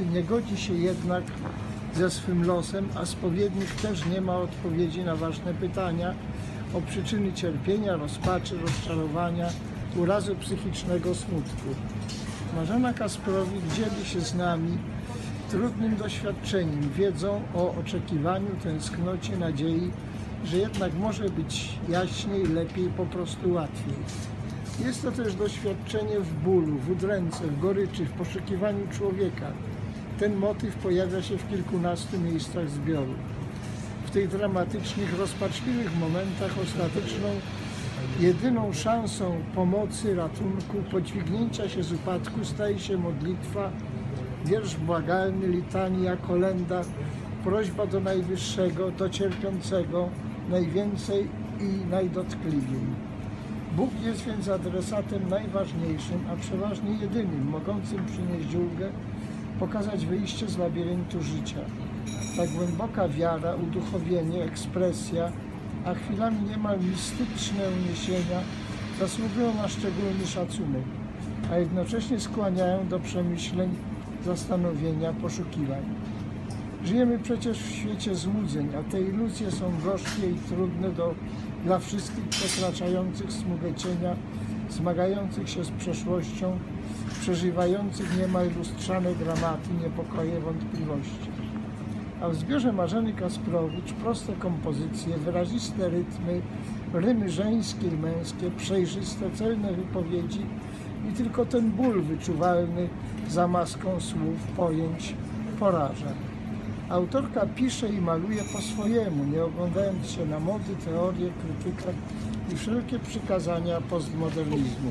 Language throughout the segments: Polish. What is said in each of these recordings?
pracy nie godzi się jednak ze swym losem, a spowiednik też nie ma odpowiedzi na ważne pytania o przyczyny cierpienia, rozpaczy, rozczarowania, urazu psychicznego, smutku. Marzena Kasprowicz dzieli się z nami trudnym doświadczeniem, wiedzą o oczekiwaniu, tęsknocie, nadziei, że jednak może być jaśniej, lepiej, po prostu łatwiej. Jest to też doświadczenie w bólu, w udręce, w goryczy, w poszukiwaniu człowieka. Ten motyw pojawia się w kilkunastu miejscach zbioru. W tych dramatycznych, rozpaczliwych momentach ostateczną, jedyną szansą pomocy, ratunku, podźwignięcia się z upadku staje się modlitwa, wiersz błagalny, litania, kolenda, prośba do Najwyższego, do cierpiącego najwięcej i najdotkliwiej. Bóg jest więc adresatem najważniejszym, a przeważnie jedynym, mogącym przynieść ulgę, pokazać wyjście z labiryntu życia. Ta głęboka wiara, uduchowienie, ekspresja, a chwilami niemal mistyczne uniesienia zasługują na szczególny szacunek, a jednocześnie skłaniają do przemyśleń, zastanowienia, poszukiwań. Żyjemy przecież w świecie złudzeń, a te iluzje są gorzkie i trudne dla wszystkich przekraczających smugę cienia, zmagających się z przeszłością, przeżywających niemal lustrzane dramaty, niepokoje, wątpliwości. A w zbiorze Marzeny Kasprowicz proste kompozycje, wyraziste rytmy, rymy żeńskie i męskie, przejrzyste, celne wypowiedzi i tylko ten ból wyczuwalny za maską słów, pojęć poraża. Autorka pisze i maluje po swojemu, nie oglądając się na mody, teorie, krytykę i wszelkie przykazania postmodernizmu.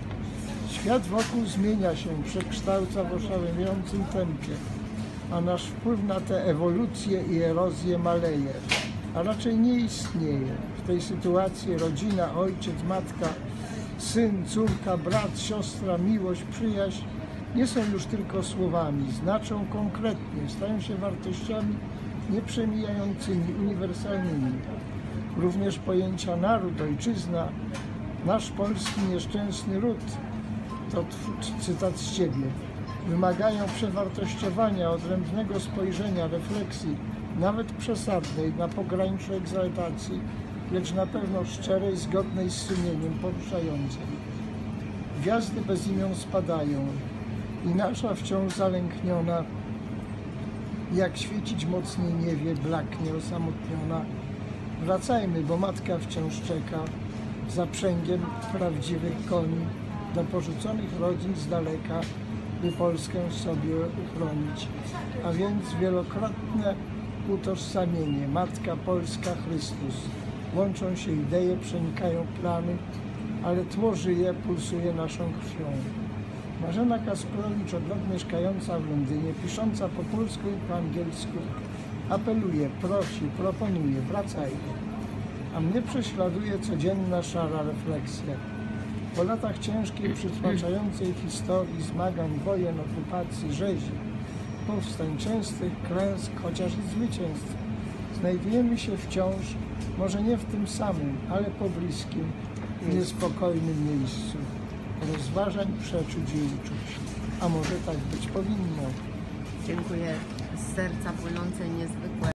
Świat wokół zmienia się, przekształca w oszałamiającym tempie, a nasz wpływ na tę ewolucję i erozję maleje, a raczej nie istnieje. W tej sytuacji rodzina, ojciec, matka, syn, córka, brat, siostra, miłość, przyjaźń nie są już tylko słowami, znaczą konkretnie, stają się wartościami nieprzemijającymi, uniwersalnymi. Również pojęcia naród, ojczyzna, nasz polski nieszczęsny ród, to cytat z Ciebie, wymagają przewartościowania, odrębnego spojrzenia, refleksji, nawet przesadnej, na pograniczu egzaltacji, lecz na pewno szczerej, zgodnej z sumieniem, poruszającej. Gwiazdy bez imion spadają i nasza wciąż zalękniona, jak świecić mocniej nie wie, blaknie osamotniona. Wracajmy, bo matka wciąż czeka zaprzęgiem prawdziwych koni do porzuconych rodzin z daleka, by Polskę sobie uchronić. A więc wielokrotne utożsamienie, Matka Polska, Chrystus. Łączą się idee, przenikają plany, ale tło żyje, pulsuje naszą krwią. Marzena Kasprowicz, od lat mieszkająca w Londynie, pisząca po polsku i po angielsku, apeluje, prosi, proponuje, wracajmy. A mnie prześladuje codzienna szara refleksja. Po latach ciężkiej, przytłaczającej historii, zmagań, wojen, okupacji, rzezi, powstań częstych, klęsk, chociaż i zwycięstw, znajdujemy się wciąż, może nie w tym samym, ale pobliskim, niespokojnym miejscu rozważań, przeczuć i uczuć. A może tak być powinno. Dziękuję z serca płynące, niezwykłe.